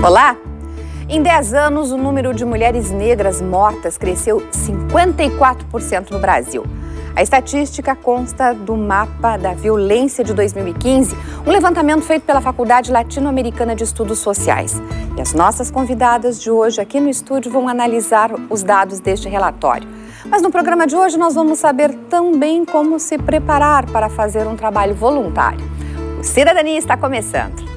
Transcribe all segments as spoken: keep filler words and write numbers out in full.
Olá! Em dez anos, o número de mulheres negras mortas cresceu cinquenta e quatro por cento no Brasil. A estatística consta do Mapa da Violência de dois mil e quinze, um levantamento feito pela Faculdade Latino-Americana de Estudos Sociais. E as nossas convidadas de hoje aqui no estúdio vão analisar os dados deste relatório. Mas no programa de hoje nós vamos saber também como se preparar para fazer um trabalho voluntário. O Cidadania está começando.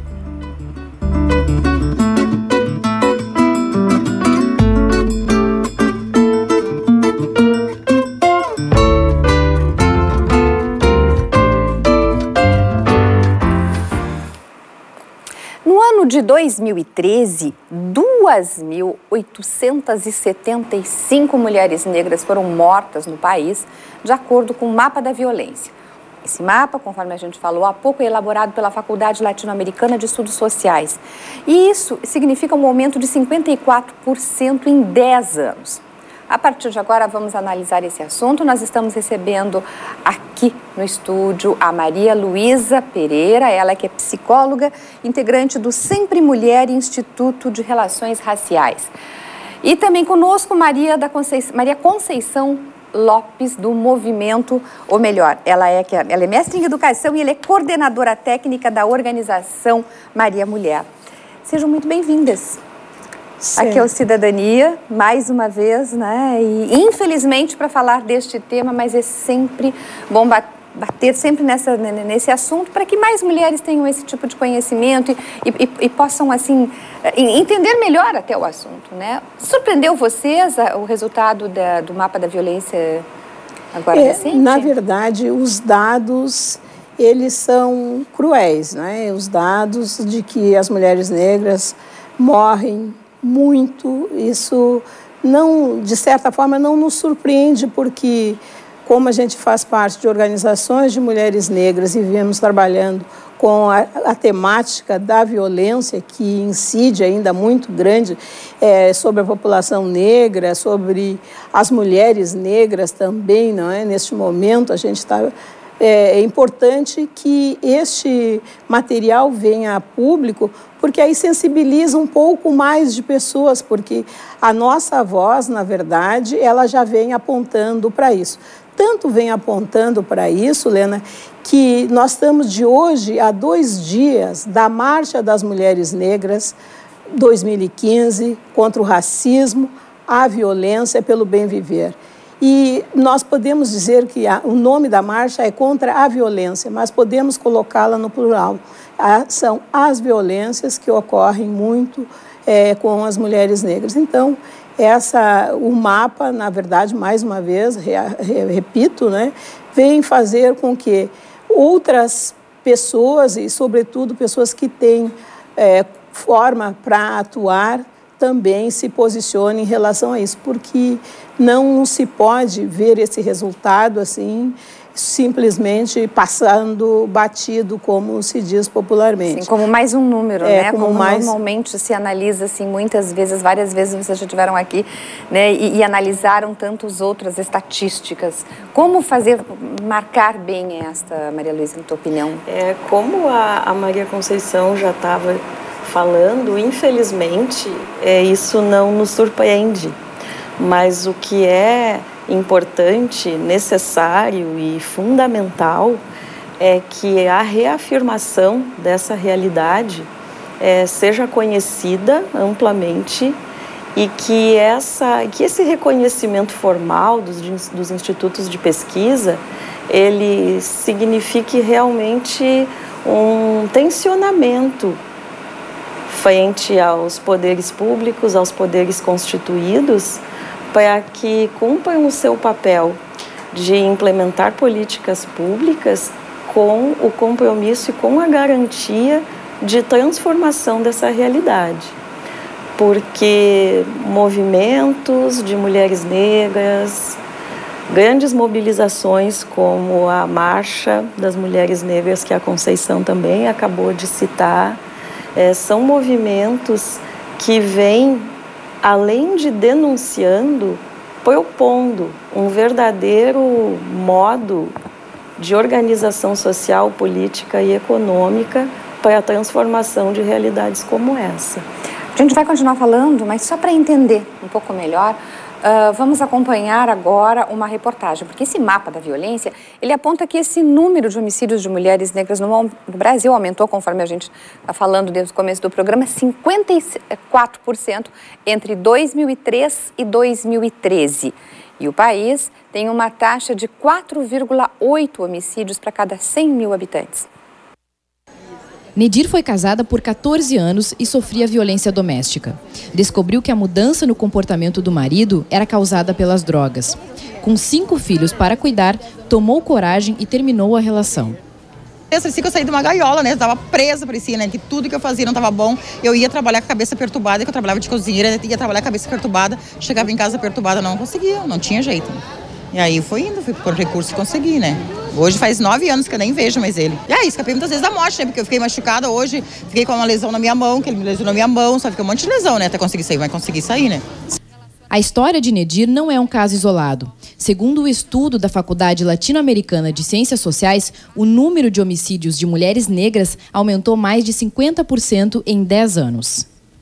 De dois mil e treze, duas mil oitocentas e setenta e cinco mulheres negras foram mortas no país, de acordo com o Mapa da Violência. Esse mapa, conforme a gente falou há pouco, é elaborado pela Faculdade Latino-Americana de Estudos Sociais. E isso significa um aumento de cinquenta e quatro por cento em dez anos. A partir de agora, vamos analisar esse assunto. Nós estamos recebendo aqui no estúdio a Maria Luísa Pereira, ela que é psicóloga, integrante do Sempre Mulher Instituto de Relações Raciais. E também conosco Maria, da Conceição, Maria Conceição Lopes, do Movimento, ou melhor, ela é, ela é mestre em educação e ela é coordenadora técnica da organização Maria Mulher. Sejam muito bem-vindas. Certo. Aqui é o Cidadania, mais uma vez, né? E infelizmente para falar deste tema, mas é sempre bom bater sempre nessa, nesse assunto para que mais mulheres tenham esse tipo de conhecimento e, e, e possam, assim, entender melhor até o assunto, né? Surpreendeu vocês o resultado da, do Mapa da Violência agora é, recente? Na verdade, os dados, eles são cruéis, né? Os dados de que as mulheres negras morrem muito, isso não, de certa forma, não nos surpreende, porque como a gente faz parte de organizações de mulheres negras e viemos trabalhando com a, a temática da violência, que incide ainda muito grande é, sobre a população negra, sobre as mulheres negras também, não é? Neste momento a gente está... É importante que este material venha a público, porque aí sensibiliza um pouco mais de pessoas, porque a nossa voz, na verdade, ela já vem apontando para isso. Tanto vem apontando para isso, Lena, que nós estamos de hoje a dois dias da Marcha das Mulheres Negras dois mil e quinze, contra o racismo, a violência pelo bem viver. E nós podemos dizer que a, o nome da marcha é contra a violência, mas podemos colocá-la no plural. A, são as violências que ocorrem muito é, com as mulheres negras. Então, essa, o mapa, na verdade, mais uma vez, re, re, repito, né, vem fazer com que outras pessoas, e sobretudo pessoas que têm é, forma para atuar, também se posicione em relação a isso, porque não se pode ver esse resultado assim, simplesmente passando batido, como se diz popularmente. Sim, como mais um número, é, né? Como, como mais... normalmente se analisa, assim, muitas vezes, várias vezes vocês já estiveram aqui, né? E, e analisaram tantas outras estatísticas. Como fazer, marcar bem esta, Maria Luísa, na tua opinião? É, como a, a Maria Conceição já estava falando, infelizmente, é, isso não nos surpreende. Mas o que é importante, necessário e fundamental é que a reafirmação dessa realidade é, seja conhecida amplamente e que, essa, que esse reconhecimento formal dos, dos institutos de pesquisa, ele signifique realmente um tensionamento frente aos poderes públicos, aos poderes constituídos, para que cumpram o seu papel de implementar políticas públicas com o compromisso e com a garantia de transformação dessa realidade. Porque movimentos de mulheres negras, grandes mobilizações como a Marcha das Mulheres Negras, que a Conceição também acabou de citar, É, são movimentos que vêm, além de denunciando, propondo um verdadeiro modo de organização social, política e econômica para a transformação de realidades como essa. A gente vai continuar falando, mas só para entender um pouco melhor, uh, vamos acompanhar agora uma reportagem, porque esse mapa da violência, ele aponta que esse número de homicídios de mulheres negras no, no Brasil aumentou, conforme a gente está falando desde o começo do programa, cinquenta e quatro por cento entre dois mil e três e dois mil e treze. E o país tem uma taxa de quatro vírgula oito homicídios para cada cem mil habitantes. Nedir foi casada por quatorze anos e sofria violência doméstica. Descobriu que a mudança no comportamento do marido era causada pelas drogas. Com cinco filhos para cuidar, tomou coragem e terminou a relação. Eu parecia que eu saí de uma gaiola, né? Eu estava presa, parecia, né? Que tudo que eu fazia não estava bom. Eu ia trabalhar com a cabeça perturbada, que eu trabalhava de cozinheira, ia trabalhar com a cabeça perturbada. Chegava em casa perturbada, não conseguia, não tinha jeito. E aí fui indo, fui por recurso e consegui, né? Hoje faz nove anos que eu nem vejo mais ele. E aí, escapei muitas vezes da morte, né? Porque eu fiquei machucada hoje, fiquei com uma lesão na minha mão, que ele me lesionou na minha mão, só fica um monte de lesão, né? Até conseguir sair, vai conseguir sair, né? A história de Nedir não é um caso isolado. Segundo o estudo da Faculdade Latino-Americana de Ciências Sociais, o número de homicídios de mulheres negras aumentou mais de cinquenta por cento em dez anos.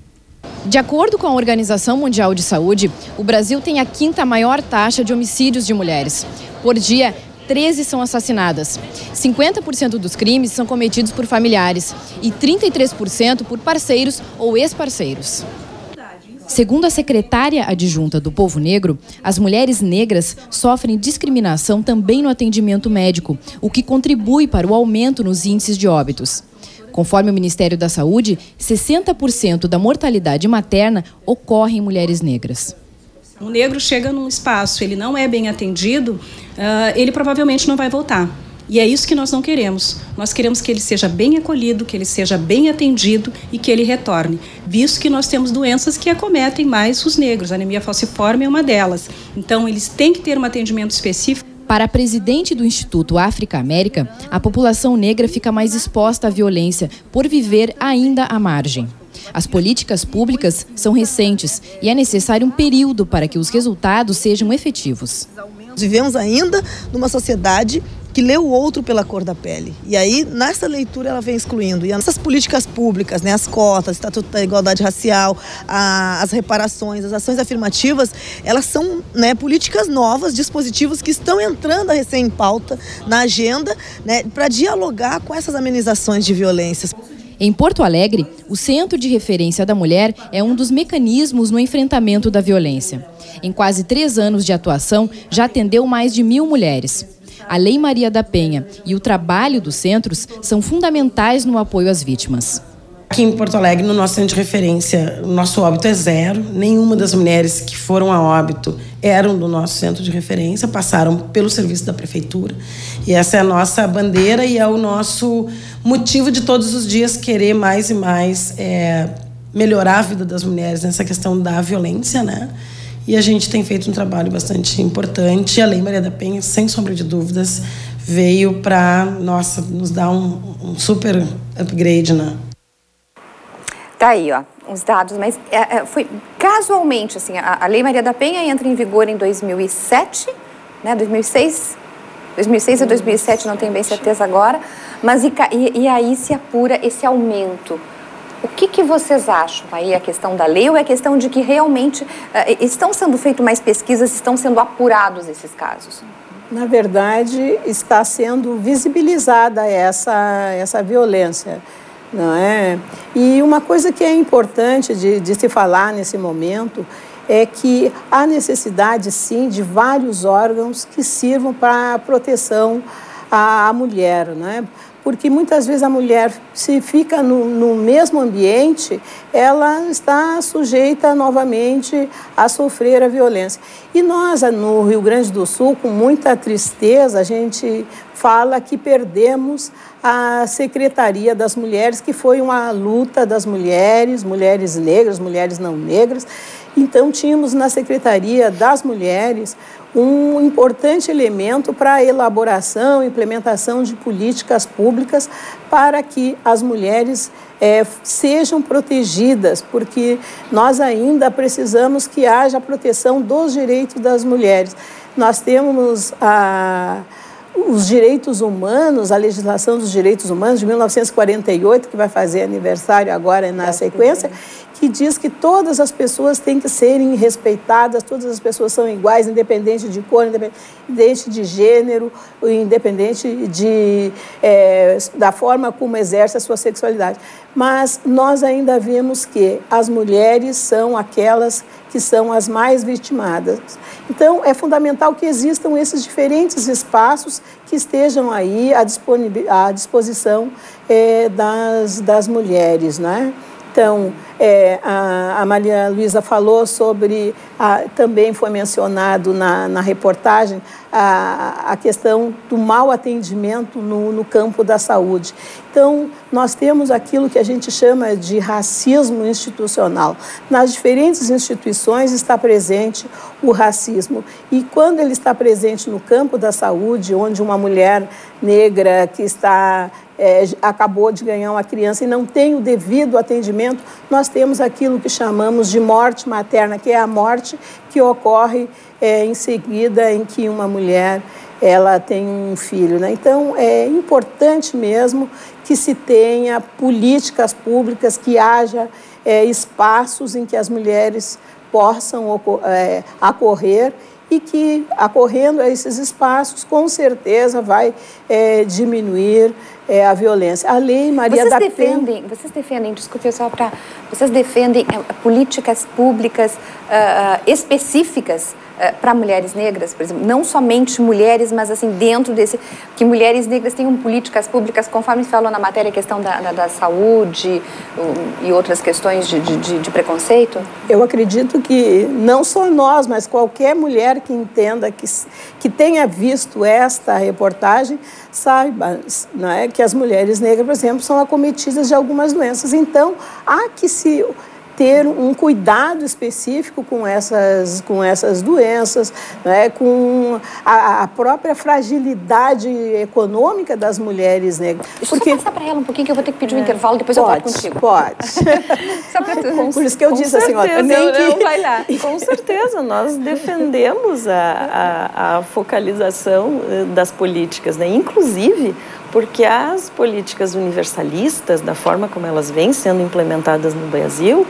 De acordo com a Organização Mundial de Saúde, o Brasil tem a quinta maior taxa de homicídios de mulheres. Por dia, treze são assassinadas. cinquenta por cento dos crimes são cometidos por familiares e trinta e três por cento por parceiros ou ex-parceiros. Segundo a secretária adjunta do Povo Negro, as mulheres negras sofrem discriminação também no atendimento médico, o que contribui para o aumento nos índices de óbitos. Conforme o Ministério da Saúde, sessenta por cento da mortalidade materna ocorre em mulheres negras. O negro chega num espaço, ele não é bem atendido, uh, ele provavelmente não vai voltar. E é isso que nós não queremos. Nós queremos que ele seja bem acolhido, que ele seja bem atendido e que ele retorne. Visto que nós temos doenças que acometem mais os negros, a anemia falciforme é uma delas. Então, eles têm que ter um atendimento específico. Para a presidente do Instituto África-América, a população negra fica mais exposta à violência por viver ainda à margem. As políticas públicas são recentes e é necessário um período para que os resultados sejam efetivos. Vivemos ainda numa sociedade que lê o outro pela cor da pele. E aí, nessa leitura, ela vem excluindo. E essas políticas públicas, né, as cotas, o Estatuto da Igualdade Racial, a, as reparações, as ações afirmativas, elas são, né, políticas novas, dispositivos que estão entrando a recém em pauta na agenda, né, para dialogar com essas amenizações de violências. Em Porto Alegre, o Centro de Referência da Mulher é um dos mecanismos no enfrentamento da violência. Em quase três anos de atuação, já atendeu mais de mil mulheres. A Lei Maria da Penha e o trabalho dos centros são fundamentais no apoio às vítimas. Aqui em Porto Alegre, no nosso centro de referência, o nosso óbito é zero. Nenhuma das mulheres que foram a óbito eram do nosso centro de referência, passaram pelo serviço da prefeitura. E essa é a nossa bandeira e é o nosso motivo de todos os dias querer mais e mais é, melhorar a vida das mulheres nessa questão da violência, né? E a gente tem feito um trabalho bastante importante. A Lei Maria da Penha, sem sombra de dúvidas, veio para, nossa, nos dar um, um super upgrade, né? Tá aí, ó, os dados, mas é, é, foi casualmente, assim, a, a Lei Maria da Penha entra em vigor em dois mil e sete, né, dois mil e seis, dois mil e seis a dois mil e sete, não tenho bem certeza agora, mas e, e, e aí se apura esse aumento. O que, que vocês acham? Aí a questão da lei ou é a questão de que realmente uh, estão sendo feitas mais pesquisas, estão sendo apurados esses casos? Na verdade, está sendo visibilizada essa, essa violência, não é? E uma coisa que é importante de, de se falar nesse momento é que há necessidade, sim, de vários órgãos que sirvam para a proteção à, à mulher, não é? Porque muitas vezes a mulher, se fica no, no mesmo ambiente, ela está sujeita novamente a sofrer a violência. E nós, no Rio Grande do Sul, com muita tristeza, a gente fala que perdemos a Secretaria das Mulheres, que foi uma luta das mulheres, mulheres negras, mulheres não negras. Então, tínhamos na Secretaria das Mulheres um importante elemento para a elaboração e implementação de políticas públicas para que as mulheres é, sejam protegidas, porque nós ainda precisamos que haja proteção dos direitos das mulheres. Nós temos a... os direitos humanos, a legislação dos direitos humanos de mil novecentos e quarenta e oito, que vai fazer aniversário agora na sequência, que diz que todas as pessoas têm que serem respeitadas, todas as pessoas são iguais, independente de cor, independente de gênero, independente de, é, da forma como exerce a sua sexualidade. Mas nós ainda vemos que as mulheres são aquelas que são as mais vitimadas. Então, é fundamental que existam esses diferentes espaços que estejam aí à, à disposição é, das, das mulheres, né? Então, é, a, a Maria Luísa falou sobre, a, também foi mencionado na, na reportagem, a, a questão do mau atendimento no, no campo da saúde. Então, nós temos aquilo que a gente chama de racismo institucional. Nas diferentes instituições está presente o racismo. E quando ele está presente no campo da saúde, onde uma mulher negra que está... É, acabou de ganhar uma criança e não tem o devido atendimento, nós temos aquilo que chamamos de morte materna, que é a morte que ocorre é, em seguida em que uma mulher ela tem um filho, né? Então, é importante mesmo que se tenha políticas públicas, que haja é, espaços em que as mulheres possam é, acorrer e que, acorrendo a esses espaços, com certeza vai é, diminuir é, a violência. A Lei Maria vocês da defendem, Penha... Vocês defendem, desculpe só para... Vocês defendem é, políticas públicas uh, específicas uh, para mulheres negras, por exemplo? Não somente mulheres, mas assim, dentro desse... Que mulheres negras tenham políticas públicas, conforme se falou na matéria, a questão da, da, da saúde um, e outras questões de, de, de preconceito? Eu acredito que não só nós, mas qualquer mulher que entenda, que, que tenha visto esta reportagem, saiba, não é, que as mulheres negras, por exemplo, são acometidas de algumas doenças. Então, há que se ter um cuidado específico com essas, com essas doenças, né, com a, a própria fragilidade econômica das mulheres negras. Deixa Porque... eu passar para ela um pouquinho, que eu vou ter que pedir um é. intervalo, depois pode, eu volto contigo. Pode, Só pra tu... com, Por isso que eu disse certeza, assim, ó, nem que... não, vai lá. Com certeza, nós defendemos a, a, a focalização das políticas, né? Inclusive porque as políticas universalistas, da forma como elas vêm sendo implementadas no Brasil,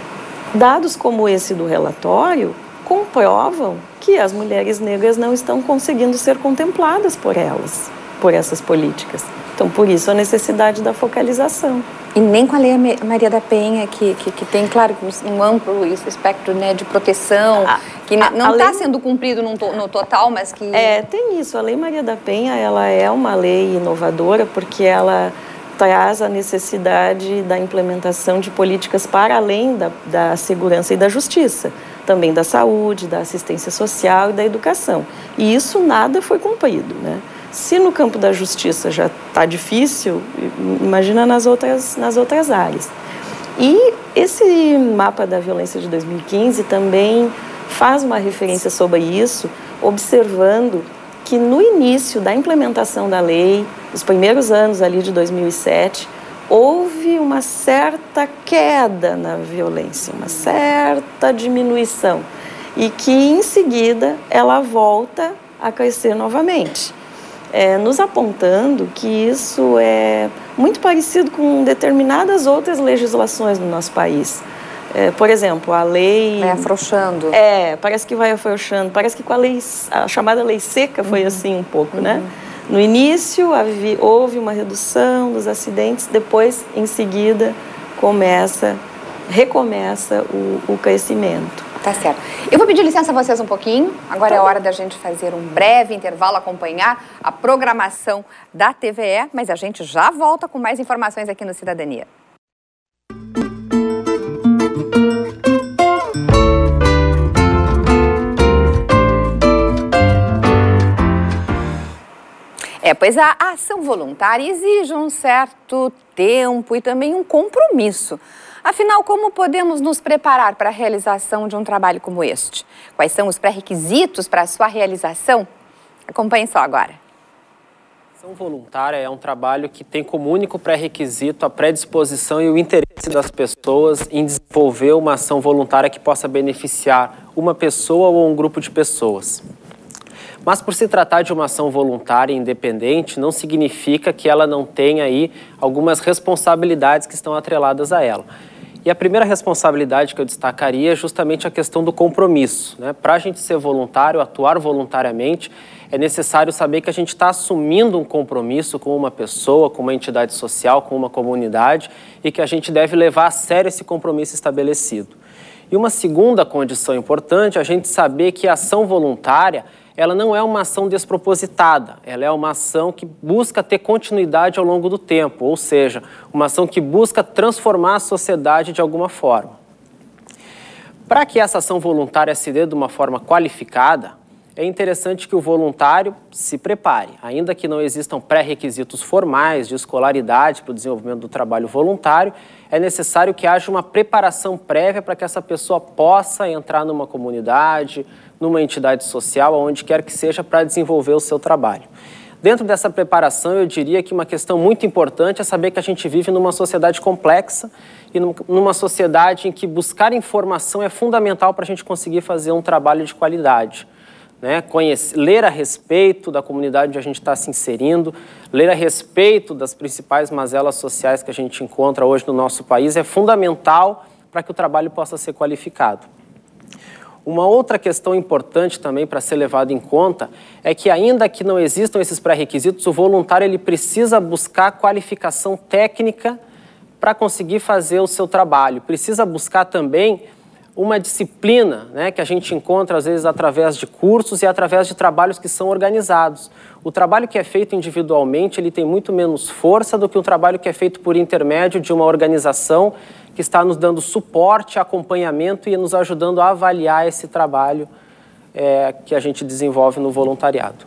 dados como esse do relatório, comprovam que as mulheres negras não estão conseguindo ser contempladas por elas, por essas políticas. Então, por isso, a necessidade da focalização. E nem com a Lei Maria da Penha, que, que, que tem, claro, um amplo espectro, né, de proteção, a, que a, não está lei... sendo cumprido no, no total, mas que... É, tem isso. A Lei Maria da Penha, ela é uma lei inovadora porque ela traz a necessidade da implementação de políticas para além da, da segurança e da justiça, também da saúde, da assistência social e da educação. E isso nada foi cumprido, né? Se no campo da justiça já está difícil, imagina nas outras, nas outras áreas. E esse mapa da violência de dois mil e quinze também faz uma referência sobre isso, observando que no início da implementação da lei, nos primeiros anos ali de dois mil e sete, houve uma certa queda na violência, uma certa diminuição, e que em seguida ela volta a crescer novamente. É, nos apontando que isso é muito parecido com determinadas outras legislações no nosso país. É, por exemplo, a lei... Vai afrouxando. É, parece que vai afrouxando. Parece que com a lei, a chamada lei seca foi uhum. assim um pouco, uhum. né? No início havia, houve uma redução dos acidentes, depois, em seguida, começa, recomeça o, o crescimento. Tá certo. Eu vou pedir licença a vocês um pouquinho. Agora tá é hora da gente fazer um breve intervalo, acompanhar a programação da T V E, mas a gente já volta com mais informações aqui no Cidadania. É, pois a ação voluntária exige um certo tempo e também um compromisso. Afinal, como podemos nos preparar para a realização de um trabalho como este? Quais são os pré-requisitos para a sua realização? Acompanhe só agora. A ação voluntária é um trabalho que tem como único pré-requisito a predisposição e o interesse das pessoas em desenvolver uma ação voluntária que possa beneficiar uma pessoa ou um grupo de pessoas. Mas por se tratar de uma ação voluntária e independente, não significa que ela não tenha aí algumas responsabilidades que estão atreladas a ela. E a primeira responsabilidade que eu destacaria é justamente a questão do compromisso, né? Para a gente ser voluntário, atuar voluntariamente, é necessário saber que a gente está assumindo um compromisso com uma pessoa, com uma entidade social, com uma comunidade, e que a gente deve levar a sério esse compromisso estabelecido. E uma segunda condição importante é a gente saber que a ação voluntária, ela não é uma ação despropositada, ela é uma ação que busca ter continuidade ao longo do tempo, ou seja, uma ação que busca transformar a sociedade de alguma forma. Para que essa ação voluntária se dê de uma forma qualificada, é interessante que o voluntário se prepare, ainda que não existam pré-requisitos formais de escolaridade para o desenvolvimento do trabalho voluntário, é necessário que haja uma preparação prévia para que essa pessoa possa entrar numa comunidade, numa entidade social, aonde quer que seja, para desenvolver o seu trabalho. Dentro dessa preparação, eu diria que uma questão muito importante é saber que a gente vive numa sociedade complexa e numa sociedade em que buscar informação é fundamental para a gente conseguir fazer um trabalho de qualidade. Né? Conhecer, ler a respeito da comunidade onde a gente está se inserindo, ler a respeito das principais mazelas sociais que a gente encontra hoje no nosso país é fundamental para que o trabalho possa ser qualificado. Uma outra questão importante também para ser levado em conta é que, ainda que não existam esses pré-requisitos, o voluntário ele precisa buscar qualificação técnica para conseguir fazer o seu trabalho. Precisa buscar também uma disciplina, né, que a gente encontra às vezes através de cursos e através de trabalhos que são organizados. O trabalho que é feito individualmente, ele tem muito menos força do que o trabalho que é feito por intermédio de uma organização que está nos dando suporte, acompanhamento e nos ajudando a avaliar esse trabalho é, que a gente desenvolve no voluntariado.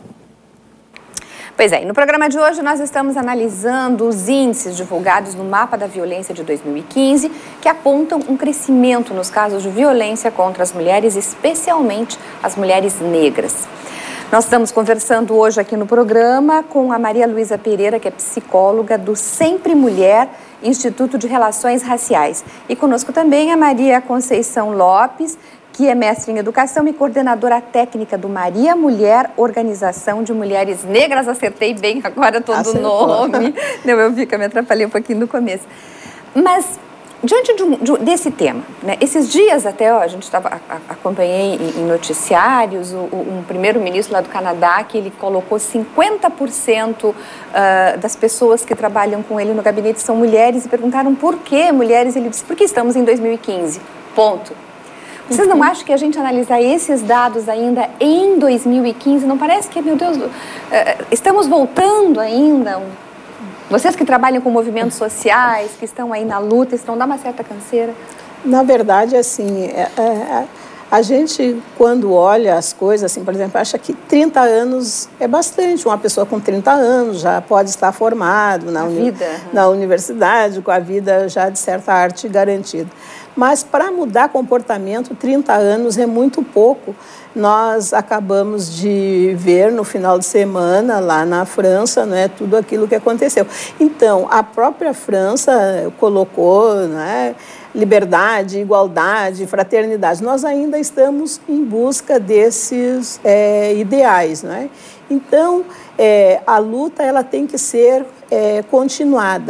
Pois é, e no programa de hoje nós estamos analisando os índices divulgados no Mapa da Violência de dois mil e quinze, que apontam um crescimento nos casos de violência contra as mulheres, especialmente as mulheres negras. Nós estamos conversando hoje aqui no programa com a Maria Luísa Pereira, que é psicóloga do Sempre Mulher, Instituto de Relações Raciais. E conosco também a Maria Conceição Lopes, que é mestre em Educação e coordenadora técnica do Maria Mulher, Organização de Mulheres Negras. Acertei bem agora todo o nome. Não, eu vi que eu me atrapalhei um pouquinho no começo. Mas, diante de um, de, desse tema, né, esses dias até, ó, a gente estava, acompanhei em, em noticiários, o, o, um primeiro-ministro lá do Canadá, que ele colocou cinquenta por cento uh, das pessoas que trabalham com ele no gabinete são mulheres, e perguntaram por que mulheres, ele disse, porque estamos em dois mil e quinze, ponto. Vocês não acham que a gente analisar esses dados ainda em dois mil e quinze, não parece que, meu Deus, uh, estamos voltando ainda? Vocês que trabalham com movimentos sociais, que estão aí na luta, isso não dá uma certa canseira? Na verdade, assim, é, é, a gente, quando olha as coisas, assim, por exemplo, acha que trinta anos é bastante. Uma pessoa com trinta anos já pode estar formado na, uni vida. na universidade, com a vida já de certa arte garantida. Mas para mudar comportamento, trinta anos é muito pouco. Nós acabamos de ver no final de semana, lá na França, né, tudo aquilo que aconteceu. Então, a própria França colocou, né, liberdade, igualdade, fraternidade. Nós ainda estamos em busca desses é, ideais, né? Então, é, a luta ela tem que ser é, continuada.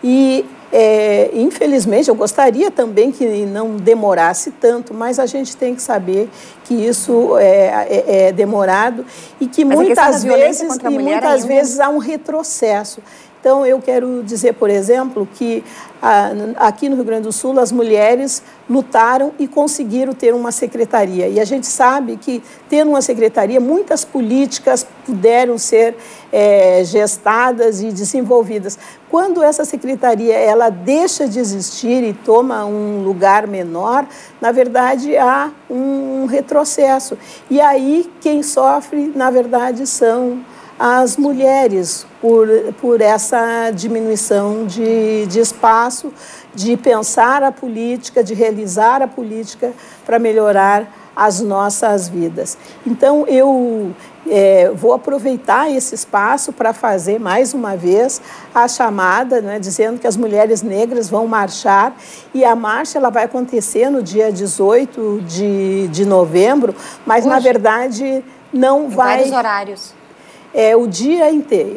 E É, infelizmente, eu gostaria também que não demorasse tanto, mas a gente tem que saber que isso é, é, é demorado e que mas muitas vezes, e muitas vezes há um retrocesso. Então, eu quero dizer, por exemplo, que ah, aqui no Rio Grande do Sul, as mulheres lutaram e conseguiram ter uma secretaria. E a gente sabe que, tendo uma secretaria, muitas políticas puderam ser é, gestadas e desenvolvidas. Quando essa secretaria ela deixa de existir e toma um lugar menor, na verdade, há um retrocesso. E aí, quem sofre, na verdade, são as mulheres, por, por essa diminuição de, de espaço, de pensar a política, de realizar a política para melhorar as nossas vidas. Então, eu é, vou aproveitar esse espaço para fazer, mais uma vez, a chamada, né, dizendo que as mulheres negras vão marchar, e a marcha ela vai acontecer no dia dezoito de, de novembro, mas, hoje, na verdade, não vai... Vários horários. É o dia inteiro.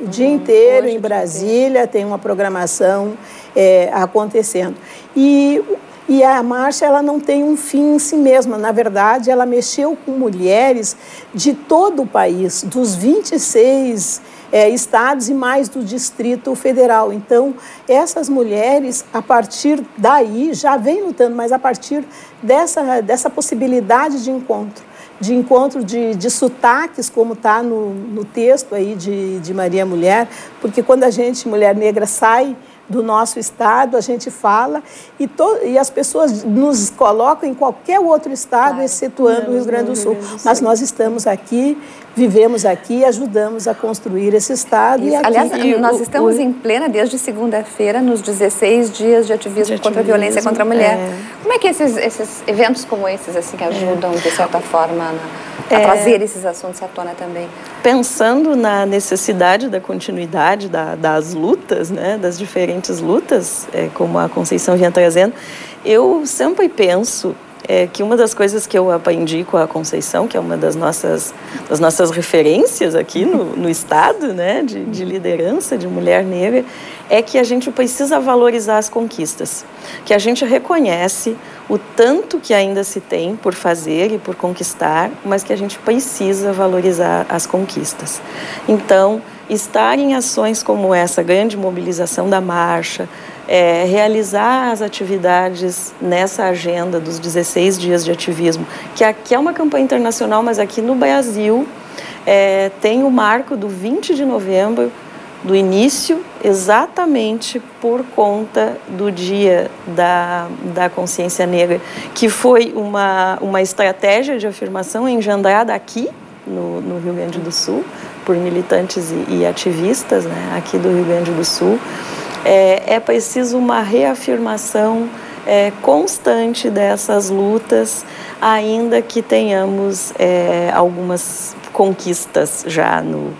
O dia inteiro em Brasília tem uma programação é, acontecendo. E, e a marcha ela não tem um fim em si mesma. Na verdade, ela mexeu com mulheres de todo o país, dos vinte e seis é, estados e mais do Distrito Federal. Então, essas mulheres, a partir daí, já vêm lutando, mas a partir dessa, dessa possibilidade de encontro, de encontro de, de sotaques, como está no, no texto aí de, de Maria Mulher, porque quando a gente, mulher negra, sai do nosso estado, a gente fala, e, to, e as pessoas nos colocam em qualquer outro estado, claro, excetuando o Rio Grande do Sul. Mas nós estamos aqui, vivemos aqui, ajudamos a construir esse estado. E aqui, aliás, e nós o, estamos o, em plena, desde segunda-feira, nos dezesseis dias de ativismo, de contra ativismo, a violência contra a mulher. É. Como é que esses, esses eventos como esses assim, que ajudam, é. de certa forma, na, a é. trazer esses assuntos à tona também? Pensando na necessidade da continuidade da, das lutas, né, das diferentes lutas, é, como a Conceição vinha trazendo, eu sempre penso é, que uma das coisas que eu aprendi com a Conceição, que é uma das nossas, das nossas referências aqui no, no Estado, né, de, de liderança de mulher negra, é que a gente precisa valorizar as conquistas, que a gente reconhece o tanto que ainda se tem por fazer e por conquistar, mas que a gente precisa valorizar as conquistas. Então, estar em ações como essa, grande mobilização da marcha, é, realizar as atividades nessa agenda dos dezesseis dias de ativismo, que aqui é uma campanha internacional, mas aqui no Brasil é, tem o marco do vinte de novembro, do início, exatamente por conta do Dia da, da Consciência Negra, que foi uma, uma estratégia de afirmação engendrada aqui no, no Rio Grande do Sul, por militantes e, e ativistas, né, aqui do Rio Grande do Sul. É, é preciso uma reafirmação é, constante dessas lutas, ainda que tenhamos é, algumas conquistas já no,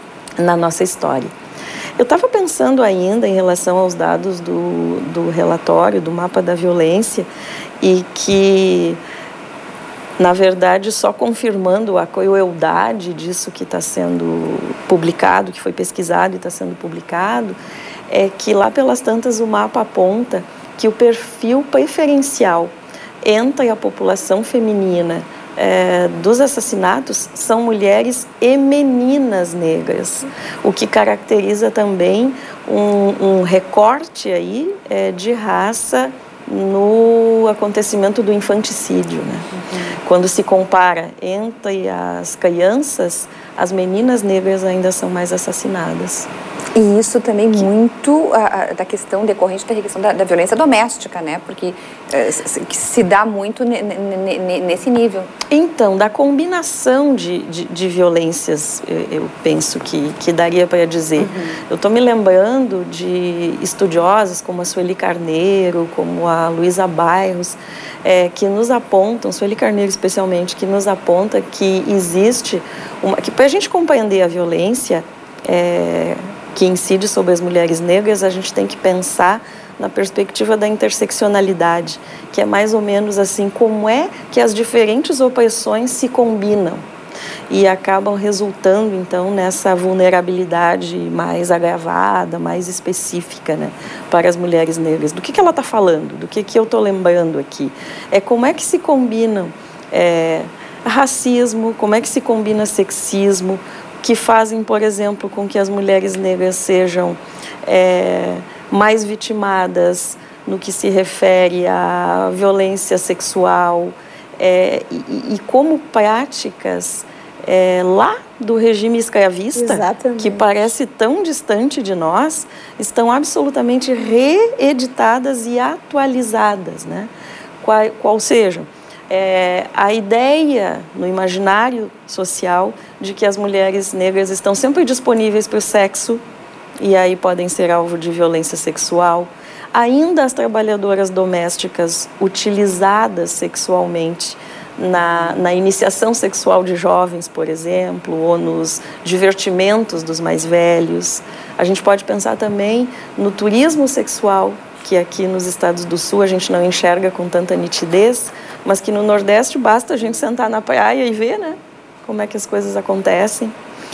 na nossa história. Eu estava pensando ainda em relação aos dados do, do relatório, do mapa da violência, e que, na verdade, só confirmando a crueldade disso que está sendo publicado, que foi pesquisado e está sendo publicado, é que lá pelas tantas o mapa aponta que o perfil preferencial entre a população feminina É, dos assassinatos são mulheres e meninas negras, o que caracteriza também um, um recorte aí, é, de raça no acontecimento do infanticídio, né? Uhum. Quando se compara entre as crianças, as meninas negras ainda são mais assassinadas. E isso também muito a, a, da questão decorrente da questão da, da violência doméstica, né? Porque é, se, se dá muito ne, ne, ne, nesse nível. Então, da combinação de, de, de violências, eu, eu penso que, que daria para dizer. Uhum. Eu estou me lembrando de estudiosas como a Sueli Carneiro, como a Luísa Bairros, é, que nos apontam, Sueli Carneiro especialmente, que nos aponta que existe, uma, que para a gente compreender a violência, é, que incide sobre as mulheres negras, a gente tem que pensar na perspectiva da interseccionalidade, que é mais ou menos assim, como é que as diferentes opressões se combinam e acabam resultando, então, nessa vulnerabilidade mais agravada, mais específica, né, para as mulheres negras. Do que, que ela está falando? Do que, que eu estou lembrando aqui? É como é que se combinam é, racismo, como é que se combina sexismo, que fazem, por exemplo, com que as mulheres negras sejam é, mais vitimadas no que se refere à violência sexual, é, e, e como práticas é, lá do regime escravista, exatamente, que parece tão distante de nós, estão absolutamente reeditadas e atualizadas, né? Qual, qual seja, É, a ideia no imaginário social de que as mulheres negras estão sempre disponíveis para o sexo e aí podem ser alvo de violência sexual. Ainda as trabalhadoras domésticas utilizadas sexualmente na, na iniciação sexual de jovens, por exemplo, ou nos divertimentos dos mais velhos. A gente pode pensar também no turismo sexual, que aqui nos estados do sul a gente não enxerga com tanta nitidez, mas que no Nordeste basta a gente sentar na praia e ver, né, como é que as coisas acontecem.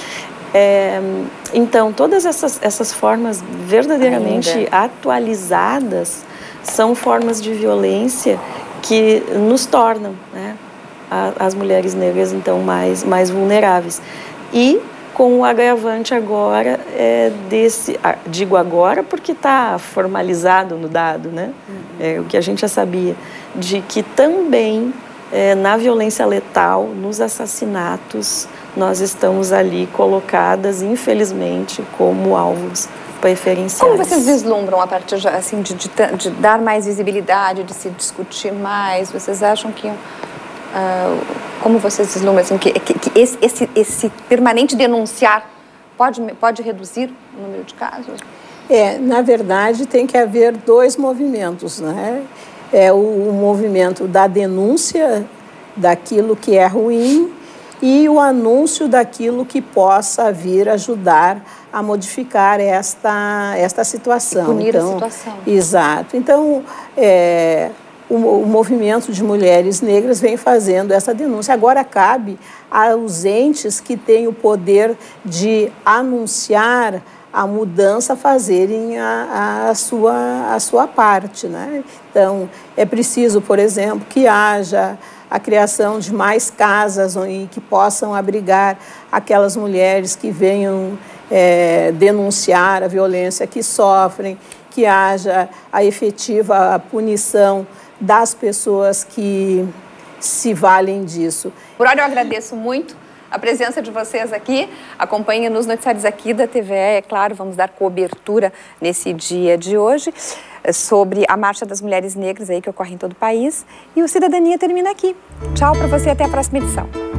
É, então, todas essas, essas formas verdadeiramente Ainda. atualizadas são formas de violência que nos tornam, né, a, as mulheres negras, então, mais, mais vulneráveis. E com o agravante agora, é, desse, digo agora porque está formalizado no dado, né, uhum. é, o que a gente já sabia, de que também é, na violência letal, nos assassinatos, nós estamos ali colocadas, infelizmente, como alvos preferenciais. Como vocês vislumbram a partir de, assim, de, de, de dar mais visibilidade, de se discutir mais? Vocês acham que... Uh, como vocês vislumbram assim, que, que, que esse, esse, esse permanente denunciar pode, pode reduzir o número de casos? É, na verdade, tem que haver dois movimentos, né? É o, o movimento da denúncia daquilo que é ruim e o anúncio daquilo que possa vir ajudar a modificar esta, esta situação. E punir então, a situação. Exato. Então, é, o, o movimento de mulheres negras vem fazendo essa denúncia. Agora cabe aos entes que têm o poder de anunciar a mudança fazerem a, a, sua, a sua parte, né? Então, é preciso, por exemplo, que haja a criação de mais casas em que possam abrigar aquelas mulheres que venham é, denunciar a violência que sofrem, que haja a efetiva punição das pessoas que se valem disso. Por hora, eu agradeço muito a presença de vocês aqui. Acompanhem nos noticiários aqui da T V E, é claro, vamos dar cobertura nesse dia de hoje sobre a Marcha das Mulheres Negras aí que ocorre em todo o país. E o Cidadania termina aqui. Tchau para você, até a próxima edição.